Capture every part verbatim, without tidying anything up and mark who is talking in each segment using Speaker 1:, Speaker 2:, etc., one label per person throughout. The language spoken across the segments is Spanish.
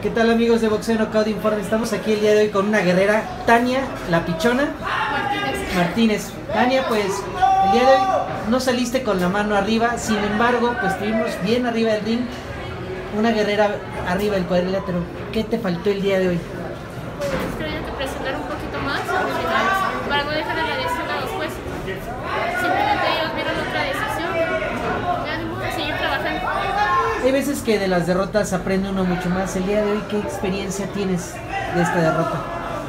Speaker 1: ¿Qué tal, amigos de Boxeo Knockout Informe? Estamos aquí el día de hoy con una guerrera, Tania La Pichona
Speaker 2: Martínez.
Speaker 1: Martínez. Tania, pues el día de hoy no saliste con la mano arriba, sin embargo, pues tuvimos bien arriba del ring una guerrera arriba del cuadrilátero. ¿Qué te faltó el día de hoy?
Speaker 2: Pues tenía que presionar un poquito más para no dejar la decisión a los jueces. Simplemente ellos vieron otra decisión. Ya ni modo, seguir trabajando.
Speaker 1: Hay veces que de las derrotas aprende uno mucho más. El día de hoy, ¿qué experiencia tienes de esta derrota?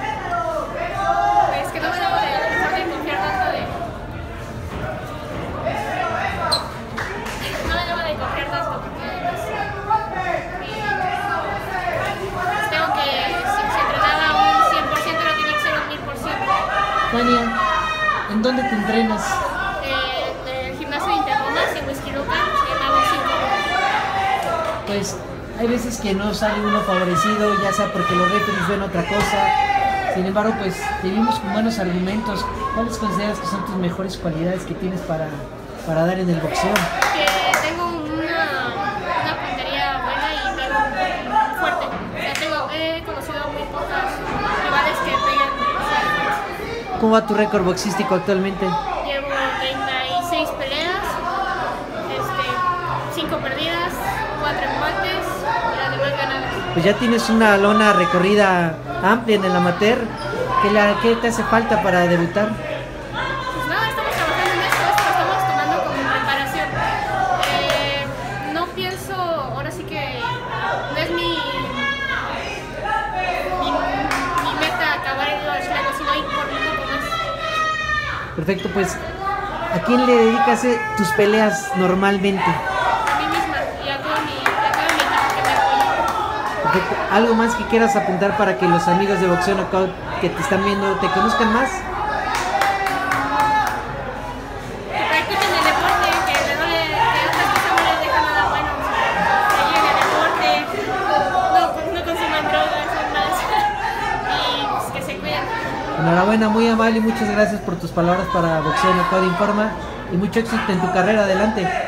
Speaker 2: Es que no me debo de, de confiar tanto de... No me debo de confiar tanto. Y tengo que, si se entrenaba un cien por ciento, no tiene que ser un mil por ciento.
Speaker 1: Tania, ¿en dónde te entrenas?
Speaker 2: En el gimnasio de Interlomas, en Huizquilucan, se llama Boxinco.
Speaker 1: Pues hay veces que no sale uno favorecido, ya sea porque los referees ven otra cosa. Sin embargo, pues te vimos con buenos argumentos. ¿Cuáles consideras que son tus mejores cualidades que tienes para, para dar en el boxeo?
Speaker 2: Que tengo una, una puntería buena y pego fuerte. O sea, tengo, he conocido muy pocas rivales que peguen fuerte.
Speaker 1: ¿Cómo va tu récord boxístico actualmente?
Speaker 2: Llevo treinta y seis peleas, este, cinco perdidas, cuatro empates y las demás ganadas.
Speaker 1: Pues ya tienes una lona recorrida amplia en el amateur. ¿Qué, la, qué te hace falta para debutar?
Speaker 2: Pues nada, estamos trabajando en esto, esto lo estamos tomando como preparación. Eh, no pienso, ahora sí que no es mi, mi, mi meta acabar en los juegos, sino ir por un poco más.
Speaker 1: Perfecto, pues ¿a quién le dedicas eh, tus peleas normalmente?
Speaker 2: A mí misma y a todo mi, a todo mi equipo que me apoya.
Speaker 1: Perfecto. ¿Algo más que quieras apuntar para que los amigos de Boxeo Knockout que te están viendo te conozcan más?
Speaker 2: Que practiquen el deporte, que, no le, que otras cosas no les dejan nada bueno. Que lleguen al deporte, no, no consuman drogas, son más. Y pues, que se cuiden.
Speaker 1: Enhorabuena, muy amable y muchas gracias por tus palabras para Boxeo Knockout Informa y mucho éxito en tu carrera. Adelante.